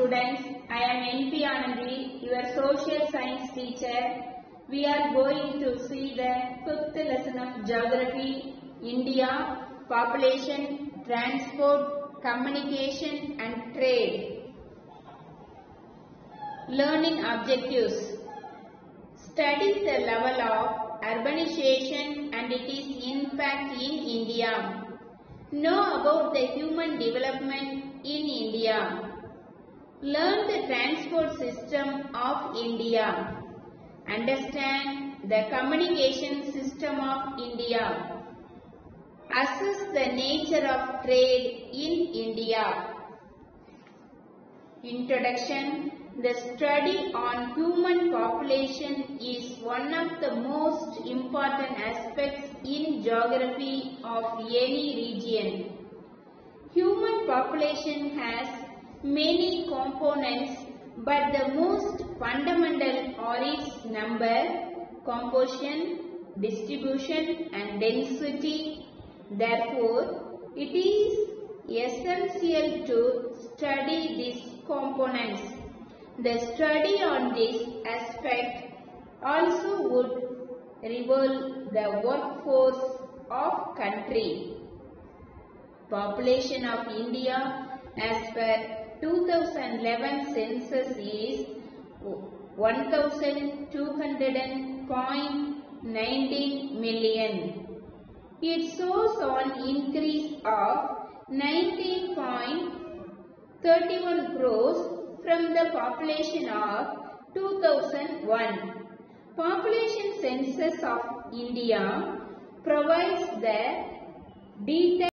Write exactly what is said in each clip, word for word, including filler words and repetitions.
students, I am N P Anandi, your social science teacher. We are going to see the fifth lesson of Geography, India, Population, Transport, Communication and Trade. Learning objectives. Study the level of urbanization and its impact in India. Know about the human development in India. Learn the transport system of India. Understand the communication system of India. Assess the nature of trade in India. Introduction. The study on human population is one of the most important aspects in geography of any region. Human population has many components, but the most fundamental are its number, composition, distribution and density. Therefore, it is essential to study these components. The study on this aspect also would reveal the workforce of country. Population of India as per two thousand eleven census is one thousand two hundred point one nine million. It shows an increase of nineteen point three one crores from the population of two thousand one. Population Census of India provides the detailed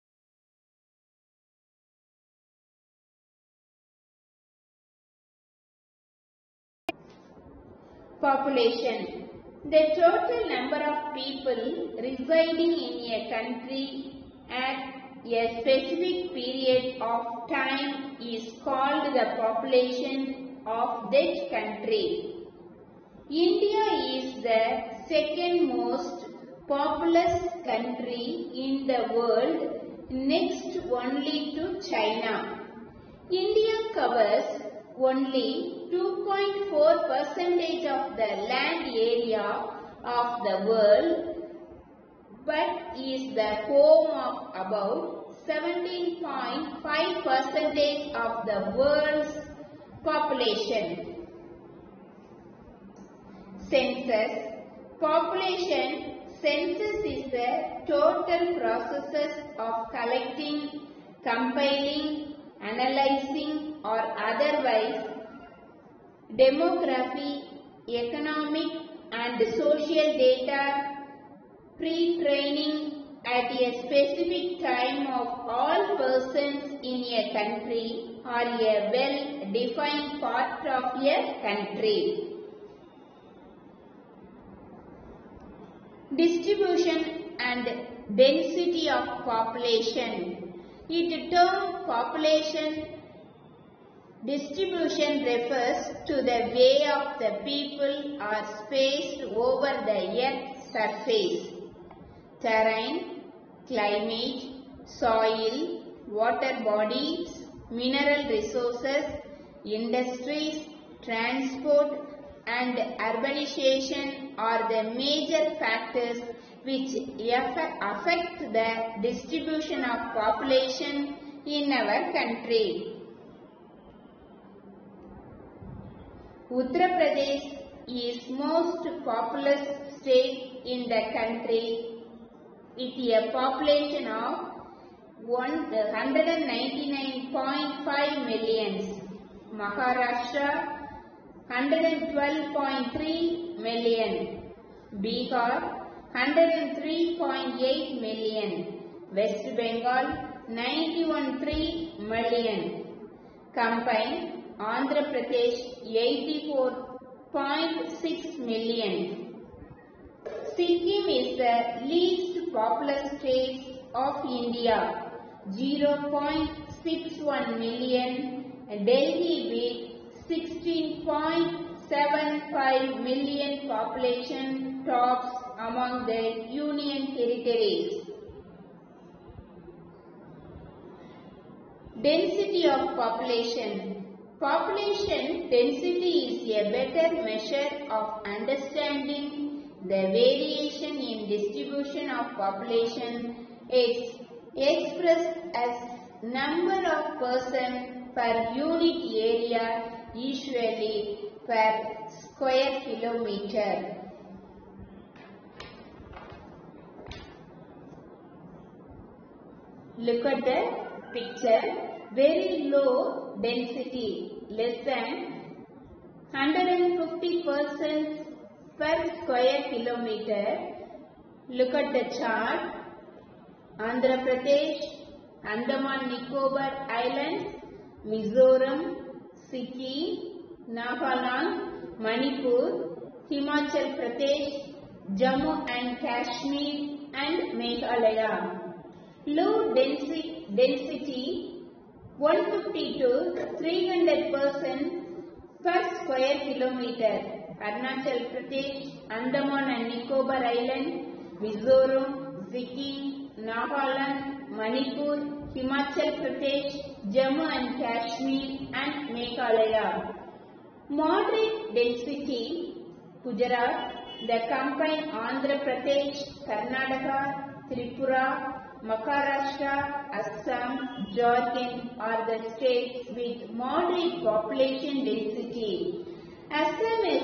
population. The total number of people residing in a country at a specific period of time is called the population of that country. India is the second most populous country in the world, next only to China. India covers only two point four percent of the land area of the world, but is the home of about seventeen point five percent of the world's population. Census. Population census is the total processes of collecting, compiling, analyzing or otherwise demography, economic and social data pre-training at a specific time of all persons in a country or a well-defined part of a country. Distribution and density of population. Its term population distribution refers to the way of the people are spaced over the earth's surface. Terrain, climate, soil, water bodies, mineral resources, industries, transport and urbanization are the major factors which affect the distribution of population in our country. Uttar Pradesh is most populous state in the country with a population of one hundred ninety-nine point five million. Maharashtra one hundred twelve point three million. Bihar one hundred three point eight million. West Bengal ninety-one point three million. Combined Andhra Pradesh eighty-four point six million. Sikkim is the least populous state of India, zero point six one million. Delhi with sixteen point seven five million population tops among the union territories. Density of population. Population density is a better measure of understanding the variation in distribution of population. It's expressed as number of persons per unit area, usually per square kilometer. Look at the picture. Very low density, less than one hundred fifty persons per square kilometer. Look at the chart. Andhra Pradesh, Andaman Nicobar Islands, Mizoram, Sikkim, Nagaland, Manipur, Himachal Pradesh, Jammu and Kashmir and Meghalaya. Low density, density one hundred fifty to three hundred persons per square kilometer. Arunachal Pradesh, Andaman and Nicobar Island, Mizoram, Sikkim, Nagaland, Manipur, Himachal Pradesh, Jammu and Kashmir and Meghalaya. Moderate density, Gujarat, the combined Andhra Pradesh, Karnataka, Tripura, Maharashtra, Assam, Jharkhand are the states with moderate population density. Assam is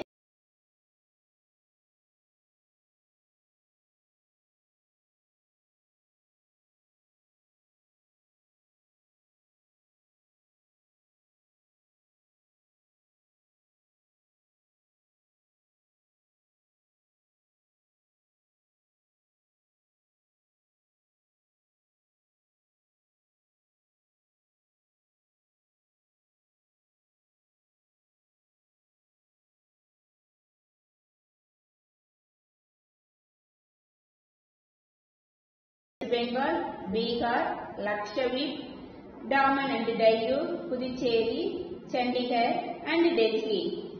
Bengal, Bihar, Lakshadweep, Daman and Diu, Puducherry, Chandigarh and Delhi.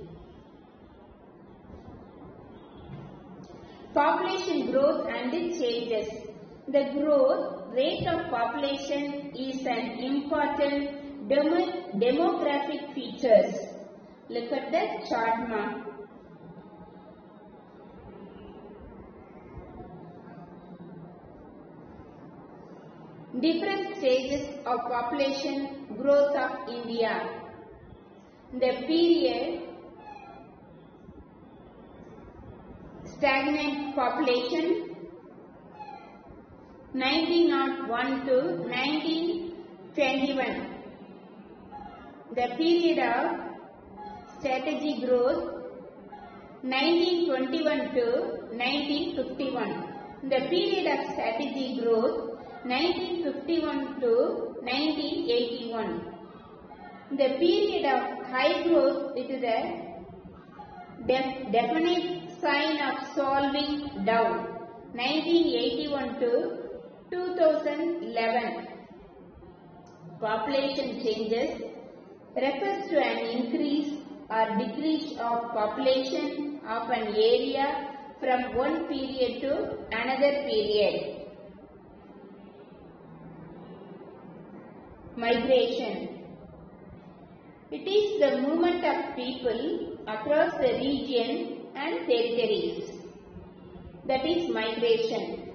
Population growth and changes. The growth rate of population is an important demo demographic feature. Look at the chart mark. Different stages of population growth of India. The period stagnant population nineteen oh one to nineteen twenty-one. The period of strategic growth nineteen twenty-one to nineteen fifty-one. The period of strategic growth nineteen fifty-one to nineteen eighty-one. The period of high growth is the def definite sign of slowing down nineteen eighty-one to two thousand eleven. Population changes refers to an increase or decrease of population of an area from one period to another period. Migration. It is the movement of people across the region and territories. That is migration.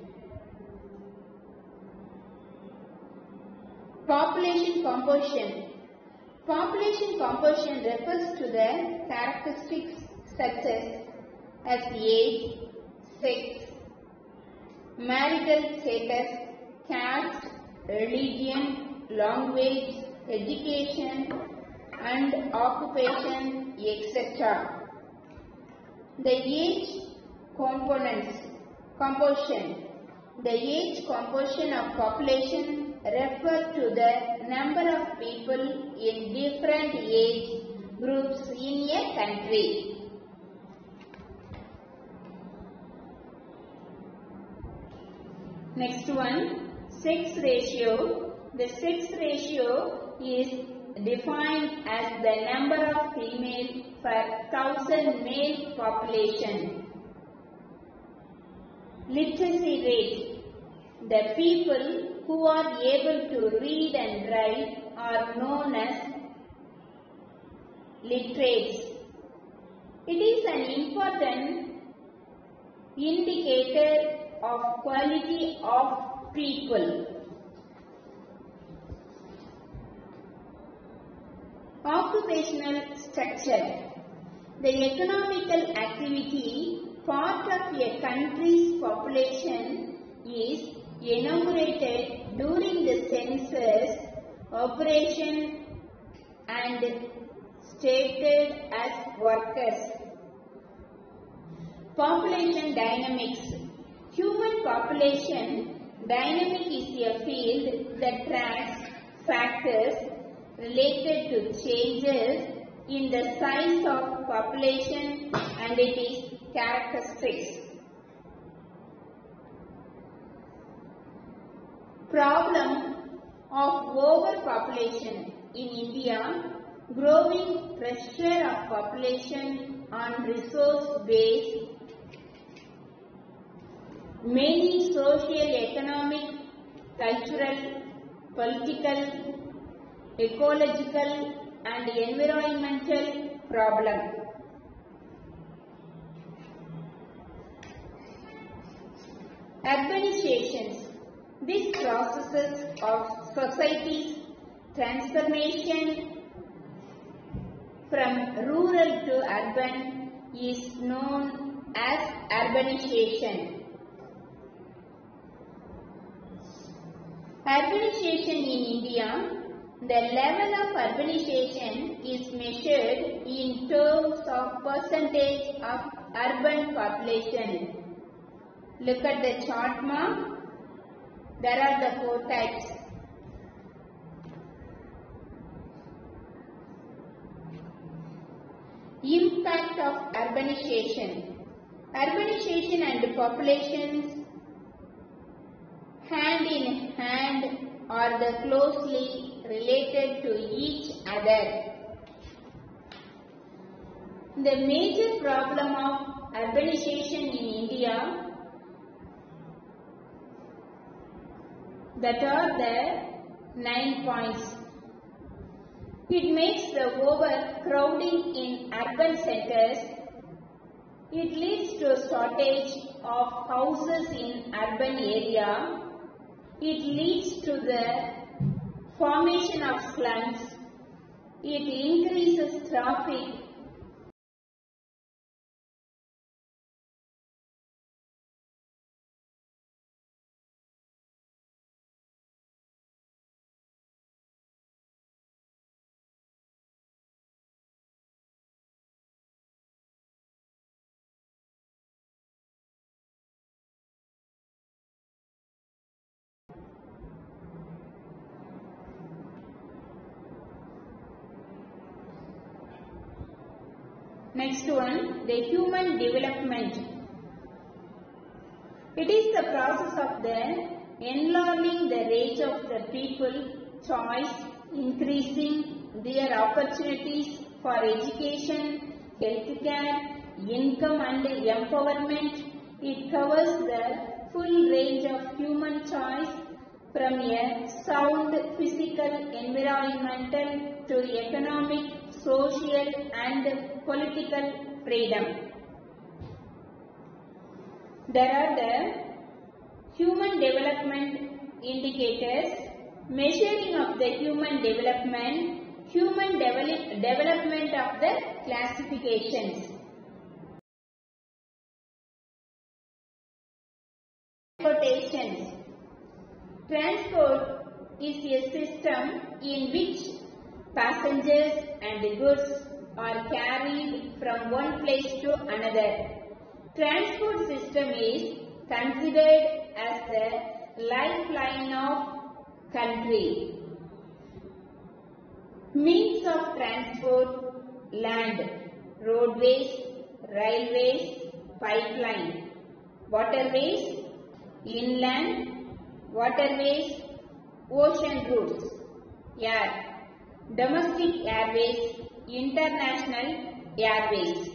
Population composition. Population composition refers to the characteristics such as, as age, sex, marital status, caste, religion, language, education and occupation, et cetera. The age components, composition. The age composition of population refer to the number of people in different age groups in a country. Next one, sex ratio. The sex ratio is defined as the number of female per thousand male population. Literacy rate. The people who are able to read and write are known as literates. It is an important indicator of quality of people. Occupational structure. The economical activity part of a country's population is enumerated during the census operation and stated as workers. Population dynamics. Human population dynamic is a field that tracks factors related to changes in the size of population and its characteristics. Problem of overpopulation in India. Growing pressure of population on resource base. Many social, economic, cultural, political, ecological and environmental problems. Urbanizations. This process of society's transformation from rural to urban is known as urbanization. Urbanization in India. The level of urbanization is measured in terms of percentage of urban population. Look at the chart mark. There are the four types. Impact of urbanization. Urbanization and populations hand in hand are the closely related to each other. The major problem of urbanization in India, that are the nine points. It makes the overcrowding in urban centers. It leads to a shortage of houses in urban area. It leads to the formation of slums. It increases traffic. Next one, the human development. It is the process of the enlarging the range of the people, choice, increasing their opportunities for education, healthcare, income and empowerment. It covers the full range of human choice from a sound physical, environmental to economic, social and political freedom. There are the human development indicators, measuring of the human development, human develop, development of the classifications. Transportations. Transport is a system in which passengers and goods are carried from one place to another. Transport system is considered as the lifeline of country. Means of transport: land, roadways, railways, pipeline, waterways, inland, waterways, ocean routes, air, domestic airways, international airways.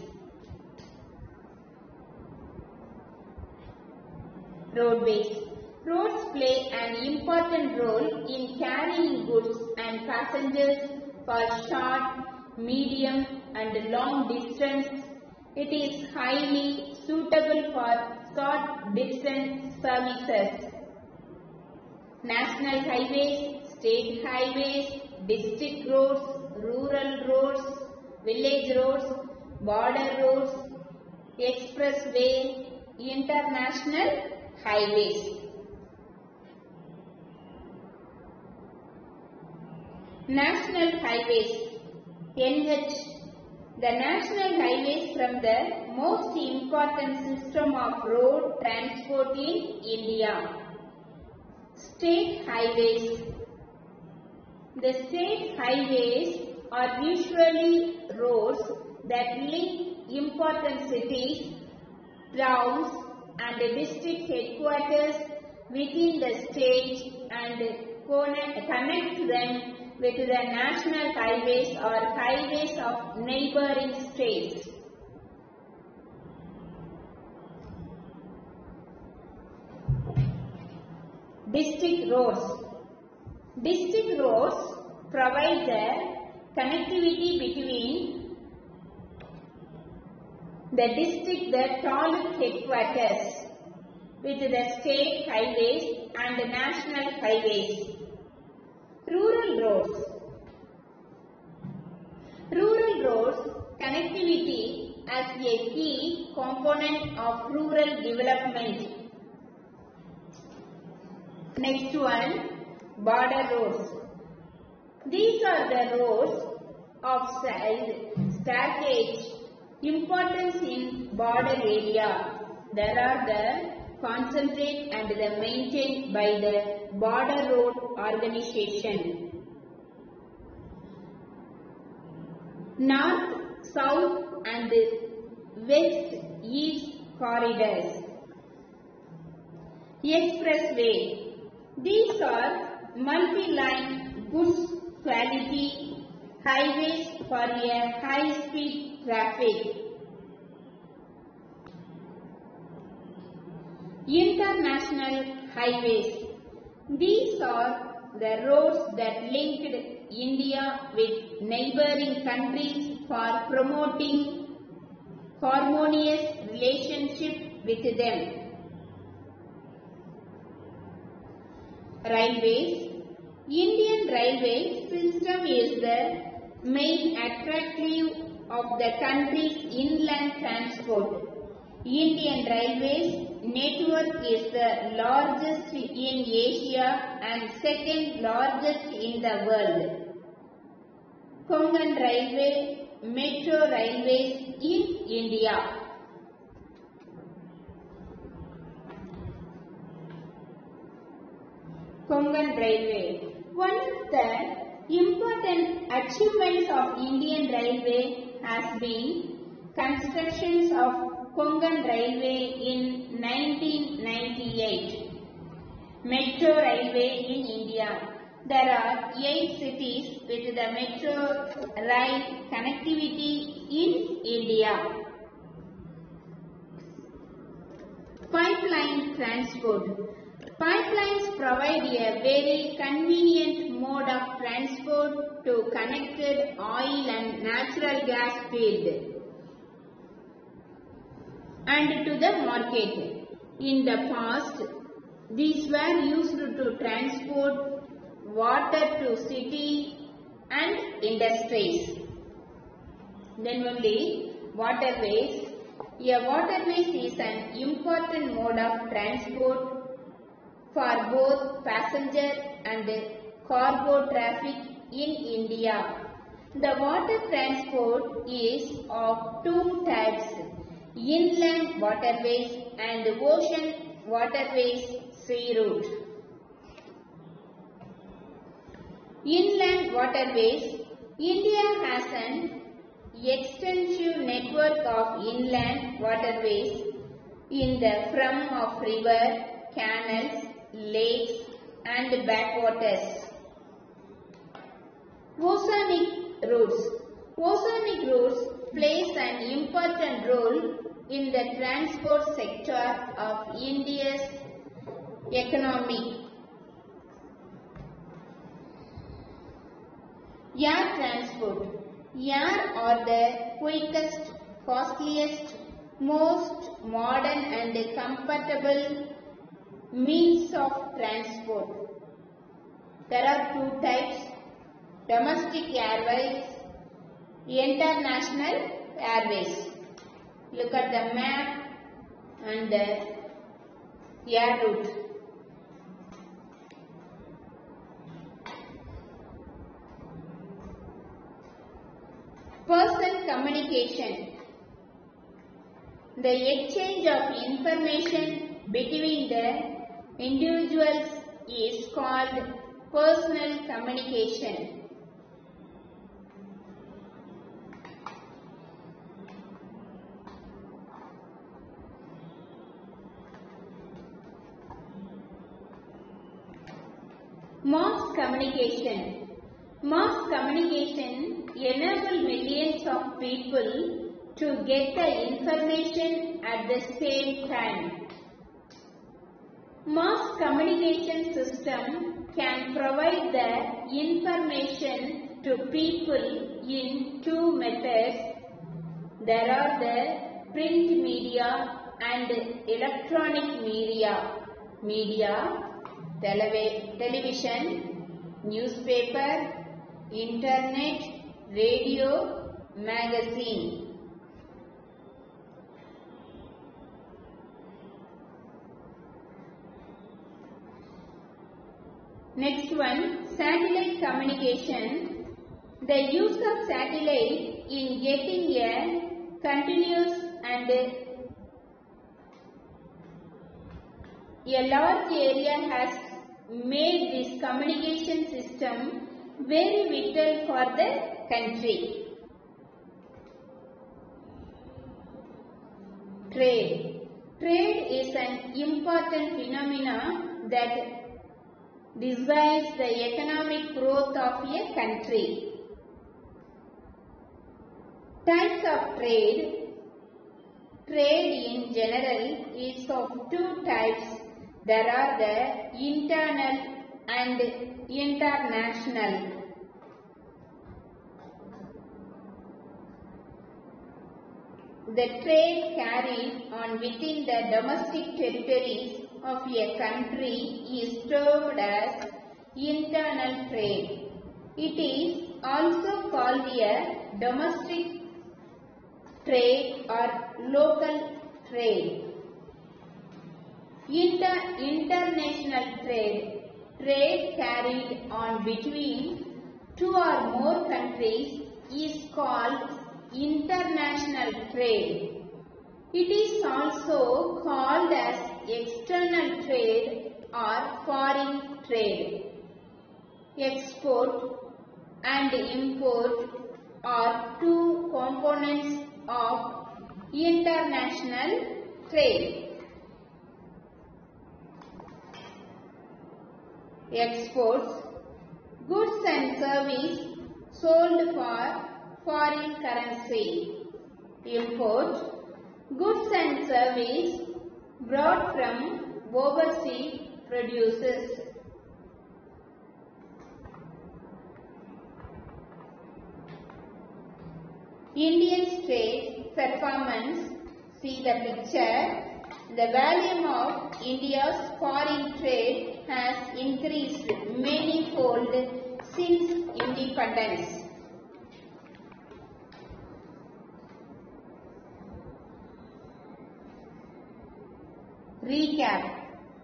Roadways. Roads play an important role in carrying goods and passengers for short, medium and long distance. It is highly suitable for short distance services. National highways, state highways, district roads, rural roads, village roads, border roads, expressway, international highways. National highways, N H. The national highways from the most important system of road transport in India. State highways. The state highways are usually roads that link important cities, towns and district headquarters within the state and connect them with the national highways or highways of neighboring states. District roads. District roads provide the connectivity between the district, the taluk headquarters, with the state highways and the national highways. Rural roads. Rural roads connectivity as a key component of rural development. Next one, border roads. These are the roads of size, stackage, importance in border area. There are the concentrate and the maintained by the Border Road Organization. North, South and West, East corridors. Expressway. These are multi-line goods quality highways for a high-speed traffic. International highways. These are the roads that linked India with neighboring countries for promoting harmonious relationship with them. Railways. Indian railway system is the main attractive of the country's inland transport. Indian Railways network is the largest in Asia and second largest in the world. Konkan Railway, Metro Railways in India. Konkan Railway. One of the important achievements of Indian Railway has been constructions of Konkan Railway in nineteen ninety-eight. Metro Railway in India. There are eight cities with the metro rail connectivity in India. Pipeline transport. Pipelines provide a very convenient mode of transport to connected oil and natural gas field and to the market. In the past, these were used to transport water to cities and industries. Then only waterways. A waterways is an important mode of transport for both passenger and cargo traffic in India. The water transport is of two types, inland waterways and ocean waterways sea route. Inland waterways. India has an extensive network of inland waterways in the form of river, canals, lakes and backwaters. Oceanic routes. Oceanic routes plays an important role in the transport sector of India's economy. Air transport. Air are the quickest, costliest, most modern and comfortable means of transport. There are two types: domestic airways, international airways. Look at the map and the air route. Person communication. The exchange of information between the individuals is called personal communication. Mass communication. Mass communication enables millions of people to get the information at the same time. Mass communication system can provide the information to people in two methods. There are the print media and electronic media. Media, telev television, newspaper, internet, radio, magazine. Next one, satellite communication. The use of satellite in getting a continuous and a large area has made this communication system very vital for the country. Trade. Trade is an important phenomenon that decides the economic growth of a country. Types of trade. Trade in general is of two types. There are the internal and international. The trade carried on within the domestic territories of a country is termed as internal trade. It is also called a domestic trade or local trade. Inter international trade, trade carried on between two or more countries, is called international trade. It is also called as external trade or foreign trade. Export and import are two components of international trade. Exports, goods and service sold for foreign currency. Import, goods and service brought from overseas producers. Indian state performance. See the picture. The volume of India's foreign trade has increased many-fold since independence. Recap.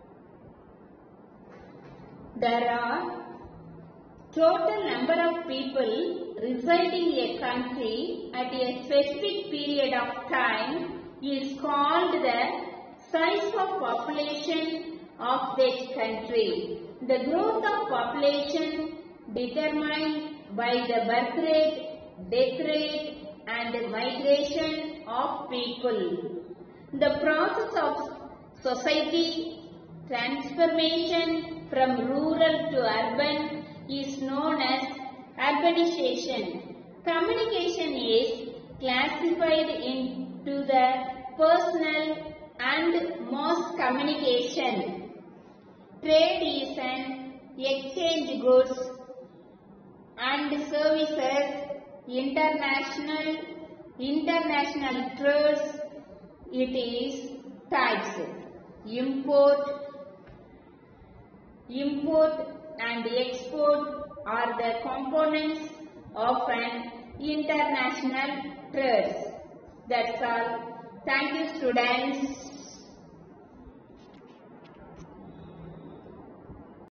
There are total number of people residing in a country at a specific period of time is called the size of population of that country. The growth of population determined by the birth rate, death rate and migration of people. The process of society transformation from rural to urban is known as urbanization. Communication is classified into the personal and mass communication. Trade is an exchange goods and services international, international trades, it is types. Import, import and export are the components of an international trade. That's all. Thank you, students.